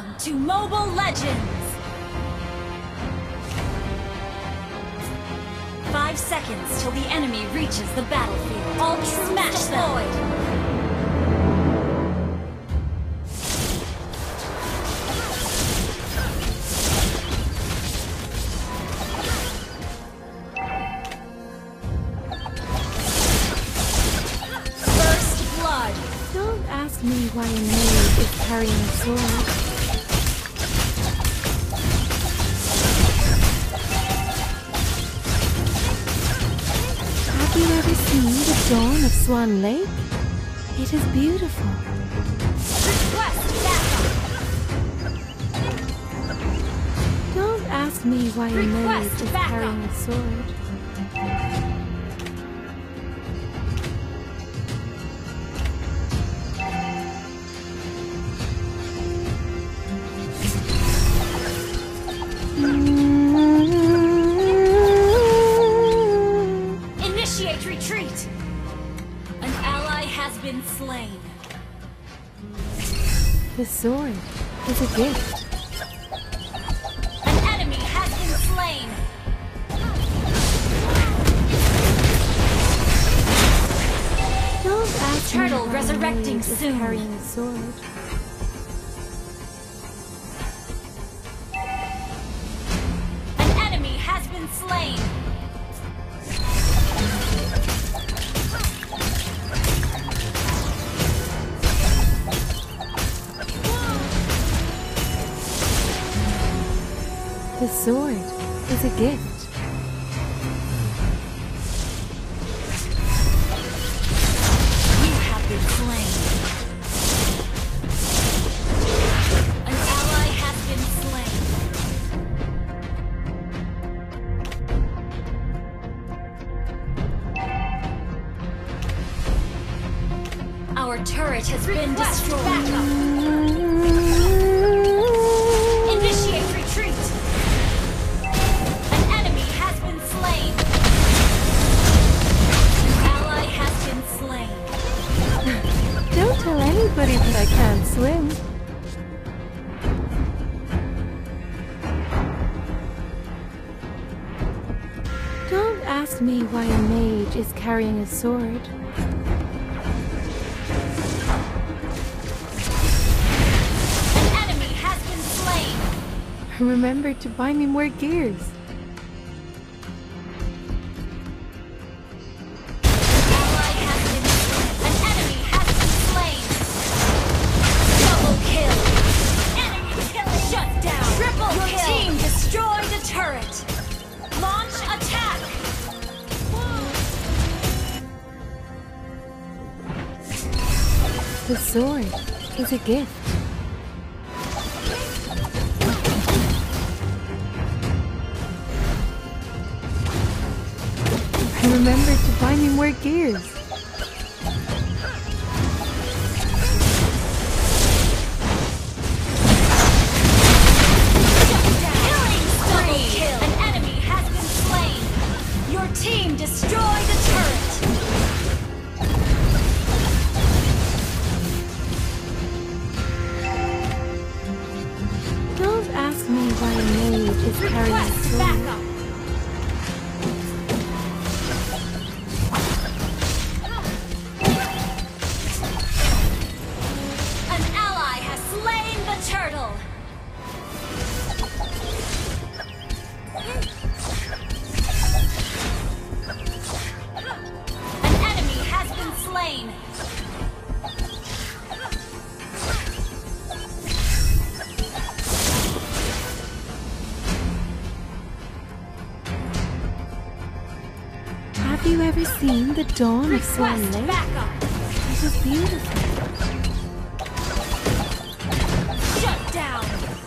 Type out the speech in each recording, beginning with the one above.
Welcome to Mobile Legends! 5 seconds till the enemy reaches the battlefield. All troops deployed! Ask me why a maid is carrying a sword. Have you ever seen the dawn of Swan Lake? It is beautiful. Request backup! Don't ask me why a maid is carrying a sword. Initiate retreat! An ally has been slain. The sword is a gift. An enemy has been slain. Don't ask Turtle me why resurrecting a maid is soon. carrying a sword. An enemy has been slain. The sword is a gift. You have been slain. An ally has been slain. Our turret has been destroyed. Backup. Initiate retreat. An enemy has been slain. An ally has been slain. Don't tell anybody that I can't swim. Don't ask me why a mage is carrying a sword. An enemy has been slain. Remember to buy me more gears. Ally has been slain. An enemy has been slain. Double kill. Enemy killing. Shut down. Triple kill. Your team destroyed the turret. Launch attack. The sword is a gift. Remember to buy me more gears. Killing spree. An enemy has been slain. Your team destroyed the turret. Don't ask me why a mage is carrying a Request sword. backup. An ally has slain the turtle. An enemy has been slain. Have you ever seen the dawn of Swan Request Lake? backup. It is beautiful. Shut down.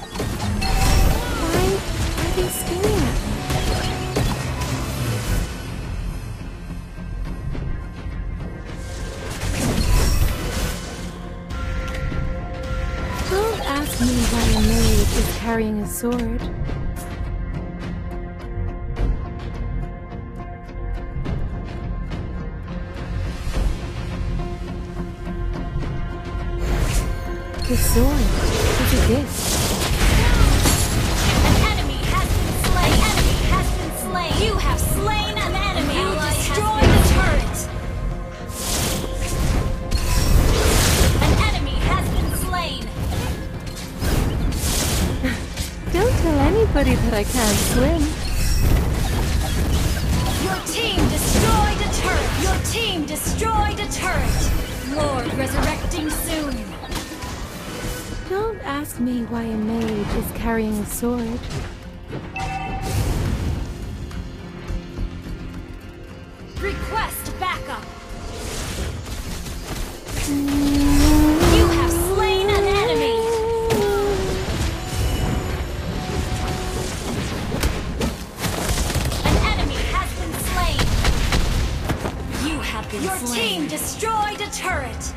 Why are they staring at me? Don't ask me why a mage is carrying a sword. The sword is a gift. that I can't swim. Your team destroyed a turret! Your team destroyed a turret! Lord resurrecting soon! Don't ask me why a mage is carrying a sword. Request backup! You have slain an enemy! An enemy has been slain! You have been slain! Your team destroyed a turret!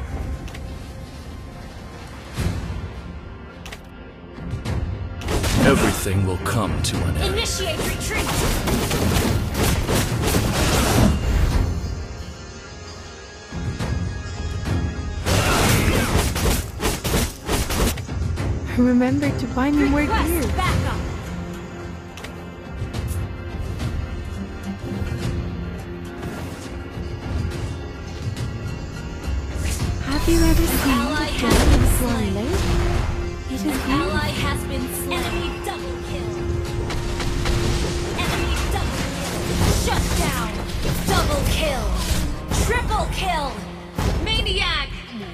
Everything will come to an end. Initiate retreat! Remember to buy me more gear. Request backup! Have you ever seen ally the has dragon been swan slain. lake? It is An beautiful. ally has been slain. Enemy double kill. Enemy double kill. Shut down. Double kill. Triple kill. Maniac.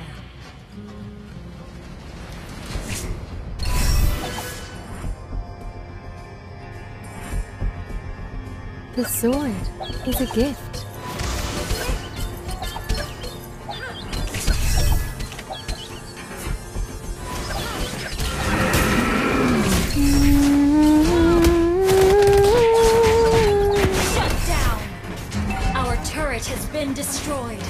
The sword is a gift. Shut down. Our turret has been destroyed.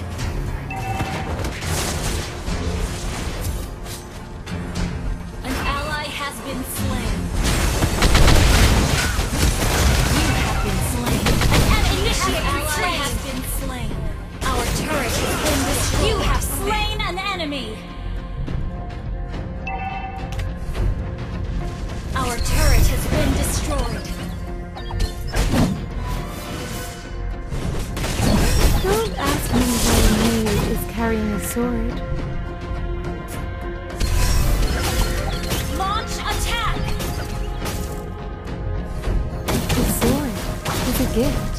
An ally has been slain. You have been slain. An enemy has been slain. Our turret has been destroyed. You have slain an enemy. Our turret has been destroyed. Don't ask me why a mage is carrying a sword. Launch attack! The sword is a gift.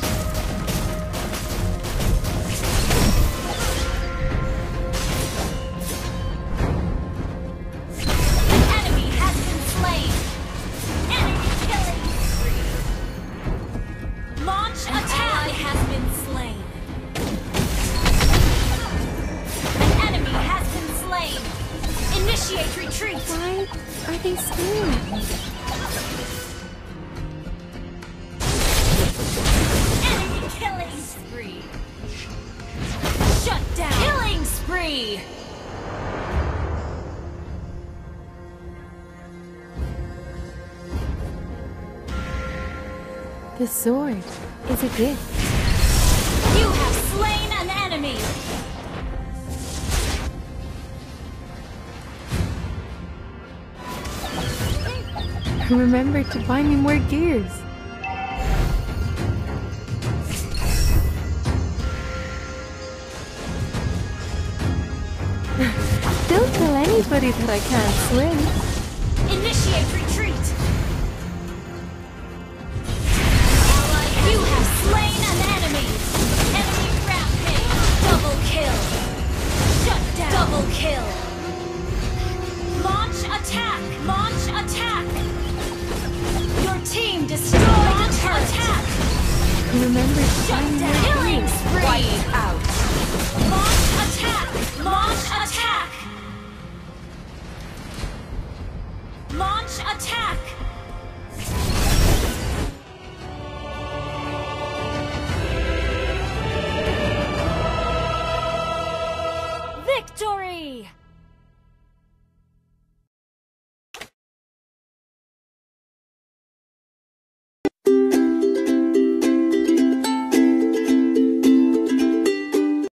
An enemy has been slain. Enemy killing spree. Launch attack! Has been slain. An enemy has been slain. Initiate retreat. Why are they staring at me? Enemy killing spree. Shut down. Killing spree. The sword is a gift. You have slain an enemy. Remember to buy me more gears. Don't tell anybody that I can't swim. Initiate retreat. You have slain an enemy. Enemy rampage. Double kill. Shut down. Double kill. Launch attack. Launch attack. Your team destroyed a turret. Attack. Remember to buy Shut me down. more Killing gears. spree. Wipe out. Launch attack. Launch attack. Launch attack. Victory!